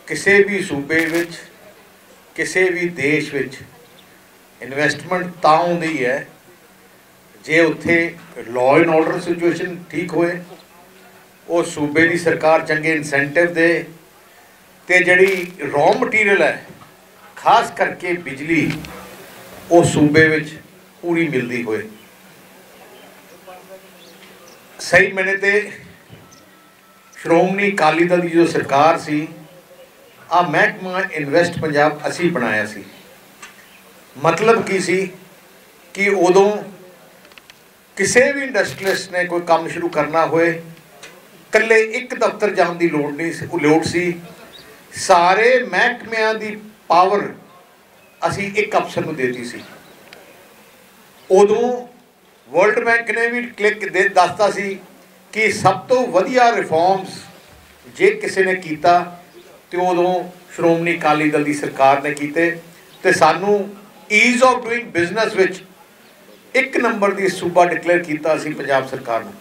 किसी भी सूबे विच किसी भी देश विच इन्वेस्टमेंट तां आउंदी है जे उत्थे लॉ एंड ऑर्डर सिचुएशन ठीक होए, वो सूबे की सरकार चंगे इंसेंटिव दे, ते जिहड़ी रॉ मटीरियल है खास करके बिजली वो सूबे विच पूरी मिलती होए। सही मैंने तो श्रोमणी अकाली दल की जो सरकार सी आ महकमा इन्वेस्ट पंजाब असी बनाया सी। मतलब की सी कि उदों किसी भी इंडस्ट्रीलिस्ट ने कोई काम शुरू करना होए कल्ले एक दफ्तर जाने की लोड़ सी, सारे महकमियां की पावर असी एक अफसर को देती सी। उदों वर्ल्ड बैंक ने भी क्लिक दसता सी कि सब तो वधिया रिफॉर्म्स जे किसी ने किया तो उदों श्रोमणी अकाली दल की सरकार ने किए, तो सानू ईज ऑफ डूइंग बिजनेस विच एक नंबर की सूबा डिकलेयर किया सी पंजाब सरकार ने।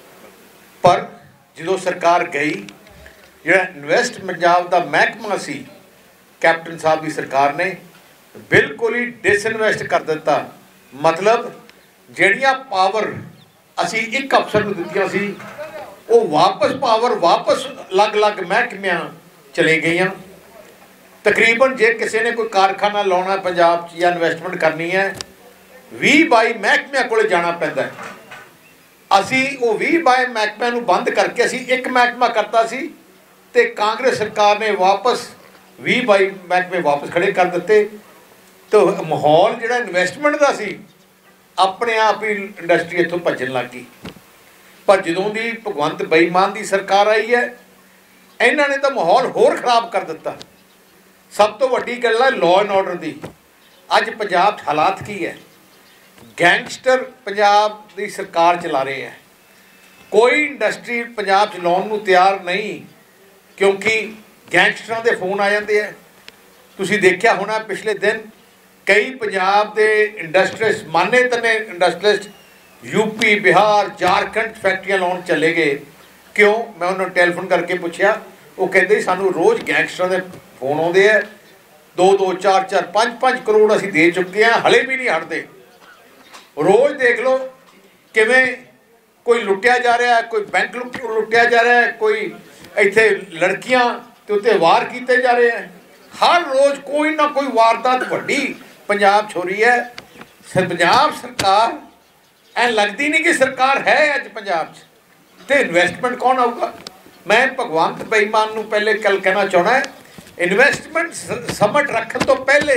पर जो सरकार गई, जो इन्वेस्ट पंजाब का महकमा सी कैप्टन साहब की सरकार ने बिल्कुल ही डिसइन्वेस्ट कर दिता। मतलब जड़ियाँ पावर असी एक अफसर को दित्तियां सी वो वापस पावर वापस अलग अलग महकमियां चले गई। तकरीबन जे किसी ने कोई कारखाना लाना पंजाब या इन्वेस्टमेंट करनी है 20-22 महकमियां को जाना पैंदा है। असी वो 20-22 महकमियां नूं बंद करके असी एक महकमा करता सी, ते कांग्रेस सरकार ने वापस 20-22 महकमे वापस खड़े कर दिते। तो माहौल जिहड़ा इन्वेस्टमेंट का सी अपने आप ही इंडस्ट्री इत्थों भजन लग गई। पर जदों दी भगवंत बेईमान की सरकार आई है इन्हां ने तो माहौल होर खराब कर दिता। सब तो वड्डी गल है लॉ एंड ऑर्डर की। अज पंजाब हालात की है, गैंगस्टर पंजाब की सरकार चला रहे हैं। कोई इंडस्ट्री पंजाब च लाउण नूं तैयार नहीं, क्योंकि गैंगस्टरां दे फोन आ जाते हैं। तुसीं देखिया होना पिछले दिन कई पंजाब के इंडस्ट्रीलिस्ट माने तने इंडस्ट्रीलिस्ट यूपी बिहार झारखंड फैक्ट्रियां लाउण चले गए। क्यों? मैं उन्होंने टैलीफोन करके पूछा, वो कहते सानू रोज़ गैंगस्टरां दे फोन आते हैं, 2-2 4-4 5-5 करोड़ असीं दे चुके हैं, हले भी नहीं हटते। रोज़ देख लो किवें कोई लुटिया जा रहा है, कोई बैंक लुटिया जा रहा है, कोई इत्थे लड़कियां ते उत्ते वार किए जा रहे हैं। हर रोज़ कोई ना कोई वारदात वड्डी पंजाब छो रही है। पंजाब सरकार ऐ लगती नहीं कि सरकार है अज पंजाब तो इन्वेस्टमेंट कौन आऊगा। मैं भगवंत बेईमान नूं पहले कल कहना चाहना है, इन्वेस्टमेंट समझ रखने तो पहले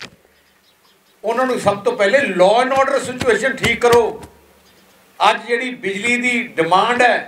उन्होंने सब तो पहले लॉ एंड ऑर्डर सिचुएशन ठीक करो। अज जी बिजली की डिमांड है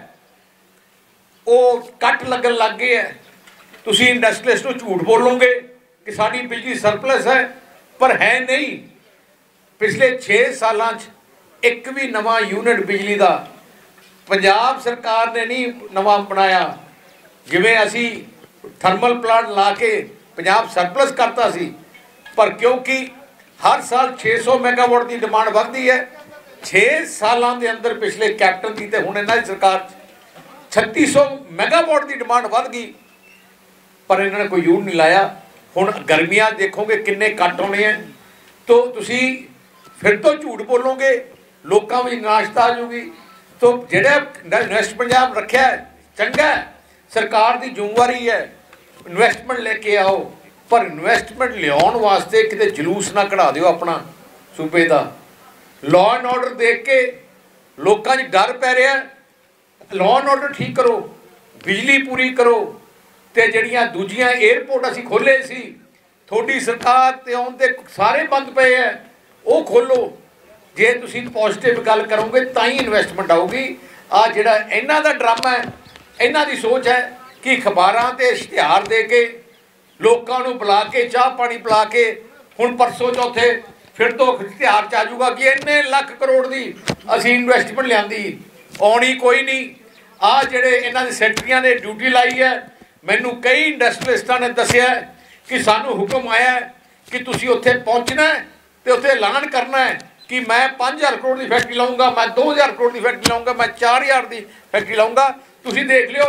वो कट लगन लग गए है। तुसीं इंडस्ट्रीलिस्ट नूं झूठ बोलोगे कि साड़ी बिजली सरप्लस है, पर है नहीं। पिछले 6 सालों एक भी नवा यूनिट बिजली का पंजाब सरकार ने नहीं नवा बनाया। जिवें असी थर्मल प्लांट ला के पंजाब सरप्लस करता सी, पर क्योंकि हर साल 600 मैगावाट की डिमांड बढ़ती है, 6 सालों के अंदर पिछले कैप्टन की हुण इन्हां दी सरकार 3600 मैगावाट की डिमांड बढ़ गई, पर इन्होंने कोई यूनिट नहीं लाया। हुण गर्मियां देखोगे किन्ने कट होने हैं, तो तुसी फिर तो झूठ बोलोगे, लोगों में नाश्ता आ जाऊगी। तो जिहड़ा इन्वेस्ट पंजाब रखा है चंगा है, सरकार की जिम्मेवारी है इन्वेस्टमेंट लेके आओ, पर इन्वेस्टमेंट लियाउण वास्ते किते जलूस ना कढ़ा दिओ अपना सूबे का। लॉ एंड ऑर्डर देख के लोगों च डर पै रहा, लॉ एंड ऑर्डर ठीक करो, बिजली पूरी करो, तो जड़ियाँ दूजियाँ एयरपोर्ट असीं खोले सी थोड़ी सरकार ते आउण ते सारे बंद पे है, वो खोलो। जे तुसीं पॉजिटिव गल करोगे तां ही इन्वेस्टमेंट आऊगी। आ जिहड़ा इन्हां दा ड्रामा है, इन्हां दी सोच है कि अखबारां ते इश्तिहार दे के लोकां नूं बुला के चाह पानी पिला के हुण परसों चौथे फिर तो इश्तिहार च आ जाऊगा कि इन्ने लख करोड़ की असीं इन्वेस्टमेंट लिआंदी, आउणी कोई नहीं। आ जिहड़े इन्हां दी सैकटरियां ने ड्यूटी लाई है, मैनू कई इंडस्ट्रीलिस्टां ने दस्सिया कि सानू हुक्म आया कि तुसीं उत्थे पहुँचना है तो उत्थे ऐलान करना है कि मैं 5000 करोड़ की फैक्ट्री लाऊंगा, मैं 2000 करोड़ की फैक्ट्री लाऊंगा, मैं 4000 की फैक्ट्री लाऊंगा। तुसीं देख लियो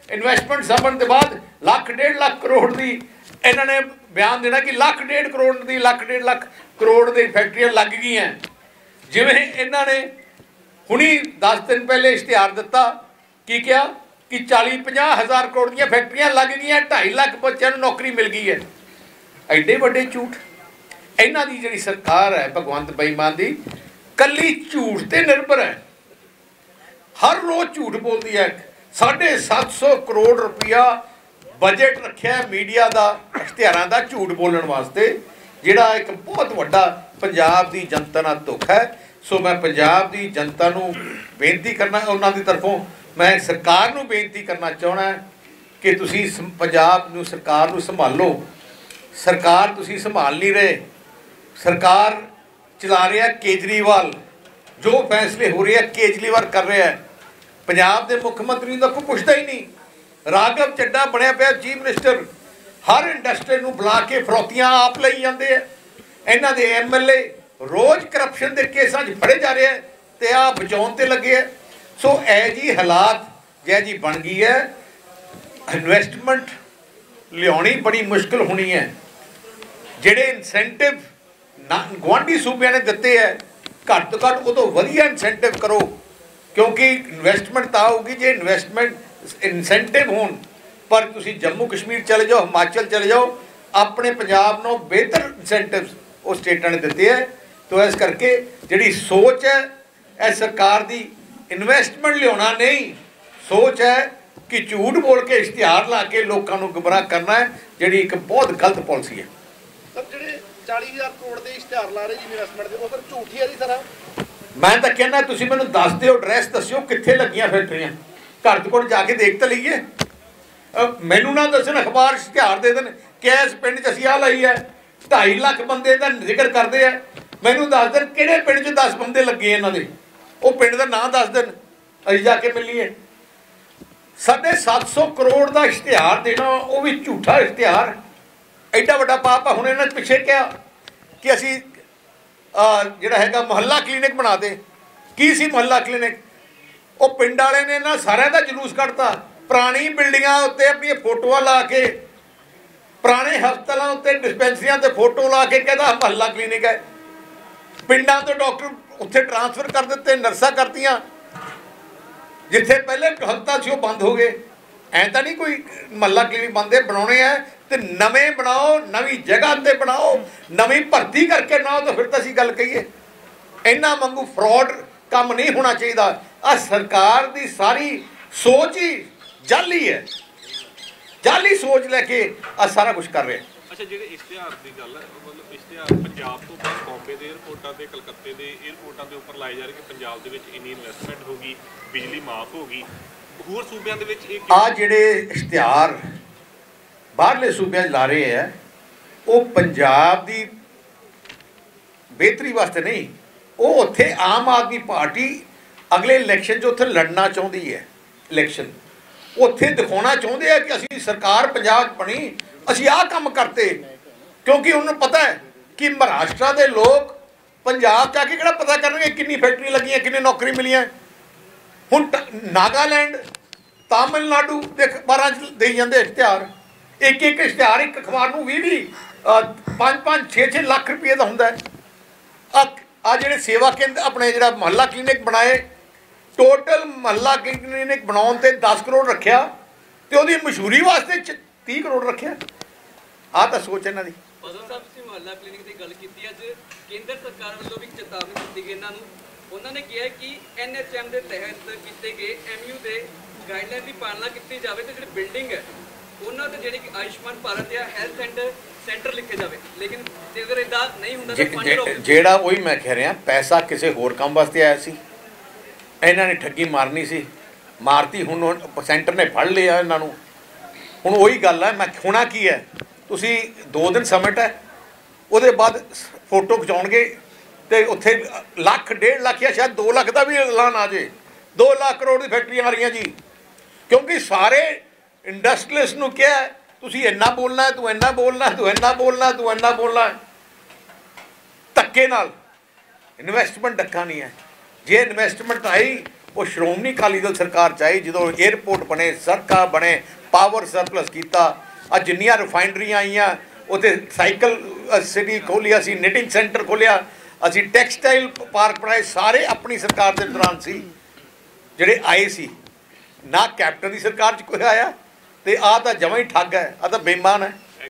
इन्वेस्टमेंट समझण के बाद लाख 1.5 लाख करोड़ की इन्होंने बयान देना कि लाख 1.5 करोड़ की लाख 1.5 लाख करोड़ की फैक्ट्रियां लग गई जिमें इन्होंने हुणी 10 दिन पहले इश्तिहार दिता कि क्या कि 40-50 हज़ार करोड़ दी फैक्ट्रियां लग गई, 2.5 लाख बच्चों को नौकरी मिल गई है। एडे वड्डे झूठ। इन्हां दी जिहड़ी सरकार है भगवंत बेईमान दी कल्ली झूठ ते निर्भर है, हर रोज़ झूठ बोलती है। 750 करोड़ रुपया बजट रखा है मीडिया का इश्तिहारां का झूठ बोलने वास्ते, जिहड़ा एक बहुत वड्डा पंजाब की जनता नाल धोखा है। सो मैं पंजाब की जनता नूं बेनती करना, उन्हां दी तरफों मैं सरकार नूं बेनती करना चाहना कि तुसीं पंजाब नूं सरकार नूं संभालो। सरकार तुसीं संभाल नहीं रहे, सरकार चला रहा केजरीवाल, जो फैसले हो रहे हैं केजरीवाल कर रहा है। पंजाब के मुख्यमंत्री तो कोई पुछदा ही नहीं। राघव चड्डा बनया पिया चीफ मिनिस्टर, हर इंडस्ट्री नूं बुला के फरौतियां आप लई जाते हैं। इन्हां दे MLA रोज़ करप्शन के केसां फड़े जा रहे हैं तो आ बचाउण ते लगे है। सो ए जी हालात जै जी बन गई है, इन्वेस्टमेंट लियाउणी बड़ी मुश्किल होनी है। जिहड़े इंसेंटिव गुआढ़ी सूबिਆਂ ने दिते है घट तो घट उदों वधिया इंसेंटिव करो, क्योंकि इन्वेस्टमेंट तो आऊगी जे इन्वेस्टमेंट इंसेंटिव होण। पर तुसीं जम्मू कश्मीर चले जाओ, हिमाचल चले जाओ, अपने पंजाब नूं बेहतर इंसेंटिव वो स्टेटां ने दिते है। तो इस करके जिहड़ी सोच है इस सरकार की इन्वेस्टमेंट लियाउणा नहीं, सोच है कि झूठ बोल के इश्तिहार ला के लोगों को गुमराह करना है, जिहड़ी एक बहुत गलत पॉलिसी है। सर जिहड़े 40,000 करोड़ के इश्तिहार ला रहे जी इन्वेस्टमेंट के, वो फिर झूठी है जी सारा। मैं तो कहना तुसीं मैनूं दस दिओ, एड्रैस दस्सिओ कित्थे लगियां फैक्ट्रियां, घर कोल जाके देख तो लीए। मैनूं ना दस्सण अखबार इश्तिहार दे देण कि इस पिंड 'च असीं आ लई है, 2.5 लाख बंदे दा जिक्र करते हैं। मैनूं दस देण किहड़े पिंड 'च 10 बंदे लगे इन्हां दे, वो पिंड का नाम दस दिन असीं जाके मिलीए। 750 करोड़ का इश्तिहार देना वो भी झूठा इश्तिहार, एडा वड्डा पाप है। हुण इन्हां पिछे क्या कि असीं जिहड़ा हैगा मुहल्ला क्लीनिक बना दे। की सी मुहल्ला क्लीनिक? वो पिंड वाले ने इन्हां सारिਆਂ दा जुलूस कढ़ता, पुरानी बिल्डिंगां उत्ते अपनी फोटोआं ला के, पुराने हस्पतालों उत्ते डिस्पेंसरियां ते फोटो ला के कहता मुहल्ला क्लीनिक है। पिंडां तो डॉक्टर उत्थे ट्रांसफर कर दिते, नर्सां करतियां, जिथे पहले हस्पताल सी बंद हो गए। ऐ तो नहीं कोई मुहल्ला क्लीनिक बंदे बनाने हैं तो नवें बनाओ, नवी जगह ते बनाओ, नवी भर्ती करके बनाओ, तो फिर तो असीं गल कहिए। इन्हां वांगू फ्रॉड काम नहीं होना चाहिए। आ सरकार की सारी सोच ही जाली है, जाली सोच लैके आ सारा कुछ कर रहे हैं। अच्छा ਜਿਹੜੇ ਇਸ਼ਤਿਹਾਰ ਦੀ ਗੱਲ ਹੈ, मतलब ਇਸ਼ਤਿਹਾਰ ਪੰਜਾਬ ਤੋਂ ਬਾਅਦ ਬੰਬੇ ਦੇ 에ਅਰਪੋਰਟਾਂ ਤੇ ਕਲਕੱਤੇ ਦੇ 에ਅਰਪੋਰਟਾਂ ਦੇ ਉੱਪਰ ਲਾਏ ਜਾ ਰਹੇ ਕਿ ਪੰਜਾਬ ਦੇ ਵਿੱਚ ਇੰਨੀ ਇਨਵੈਸਟਮੈਂਟ ਹੋ ਗਈ, ਬਿਜਲੀ ਮਾਫ ਹੋ ਗਈ। ਹੋਰ ਸੂਬਿਆਂ ਦੇ ਵਿੱਚ ਇਹ ਆ ਜਿਹੜੇ ਇਸ਼ਤਿਹਾਰ ਬਾਹਰਲੇ ਸੂਬਿਆਂ 'ਚ ਲਾ ਰਹੇ ਹੈ ਉਹ ਪੰਜਾਬ ਦੀ ਬਿਹਤਰੀ ਵਾਸਤੇ ਨਹੀਂ, ਉਹ ਉੱਥੇ ਆਮ ਆਦਮੀ ਪਾਰਟੀ ਅਗਲੇ ਇਲੈਕਸ਼ਨ 'ਚ ਉੱਥੇ ਲੜਨਾ ਚਾਹੁੰਦੀ ਹੈ। ਇਲੈਕਸ਼ਨ ਉੱਥੇ ਦਿਖਾਉਣਾ ਚਾਹੁੰਦੇ ਆ ਕਿ ਅਸੀਂ ਸਰਕਾਰ ਪੰਜਾਬ 'ਚ ਬਣੀ, ਅਸੀਂ ਆਹ ਕੰਮ करते, क्योंकि उन्होंने पता है कि महाराष्ट्र के लोग पंजाब जाके किहड़ा पता करनगे कितनी फैक्ट्री लगी, कितनी नौकरी मिली। हुण नागालैंड, तमिलनाडु के अखबारां दे जांदे इश्तिहार, एक एक इश्तिहार एक अखबार नूं 20-20 5-5 6-6 लाख रुपये का हुंदा है। आ जिहड़े सेवा केंद्र अपने जिहड़ा मुहल्ला क्लीनिक बनाए, टोटल मुहल्ला क्लीनिक बनाउण ते 10 करोड़ रखिया ते उहदी मशहूरी वास्ते 30 करोड़ रखिया। आ तो सोच इन्हां दी। बादल साहब तुसीं मुहल्ला क्लीनिक की गल कीती, अज केंद्र सरकार वालों भी चेतावनी दी गई इन्हां नूं। उन्होंने कहा कि NHM के तहत किए गए MU के गाइडलाइन की पालना की जाए तो जी बिल्डिंग है उन्होंने जी आयुष्मान भारत या हैल्थ एंड सेंटर लिखे जाए, लेकिन अगर इदा नहीं होंदा जेड़ा वही मैं कह रहा पैसा किसी होर काम वास्ते आया सी, इन्हां ने ठगी मारनी सी, मारती। हुण सेंटर ने फड़ लिया इन्हां नूं। हुण वही गल है, मैं होना की है, तुसी 2 दिन समिट है, उसदे बाद फोटो खिचाउणगे तो उत्थे लाख 1.5 लाख या शायद 2 लाख का भी ऐलान आ जाए, 2 लाख करोड़ की फैक्ट्रियां आ रही जी। क्योंकि सारे इंडस्ट्रीलिस्ट नूं क्या है, तुसी इन्ना बोलना है, तू इन्ना बोलना है, तू इन्ना बोलना है, तू इन्ना बोलना है। धक्के नाल इन्वेस्टमेंट डक्का नहीं है। जे इन्वेस्टमेंट आई ਉਹ ਸ਼੍ਰੋਮਣੀ ਅਕਾਲੀ ਦਲ ਸਰਕਾਰ ਚਾਹੀ ਜਦੋਂ 에ਅਰਪੋਰਟ ਬਣੇ, ਸੜਕਾਂ ਬਣੇ, ਪਾਵਰ ਸਰਪਲਸ ਕੀਤਾ, ਆ ਜਿੰਨੀਆਂ ਰਿਫਾਈਨਰੀਆਂ ਆਈਆਂ ਉੱਥੇ ਸਾਈਕਲ ਸਿਟੀ ਖੋਲ੍ਹੀ, ਅਸੀਂ ਨਿਟਿੰਗ ਸੈਂਟਰ ਖੋਲ੍ਹਿਆ, ਅਸੀਂ ਟੈਕਸਟਾਈਲ ਪਾਰਕ ਬਣਾਏ, ਸਾਰੇ ਆਪਣੀ ਸਰਕਾਰ ਦੇ ਦੌਰਾਨ ਸੀ ਜਿਹੜੇ ਆਏ ਸੀ। ਨਾ ਕੈਪਟਨ ਦੀ ਸਰਕਾਰ 'ਚ ਕੋਈ ਆਇਆ, ਤੇ ਆਹ ਤਾਂ ਜਮਾਂ ਹੀ ਠੱਗ ਹੈ, ਆਹ ਤਾਂ ਬੇਈਮਾਨ ਹੈ।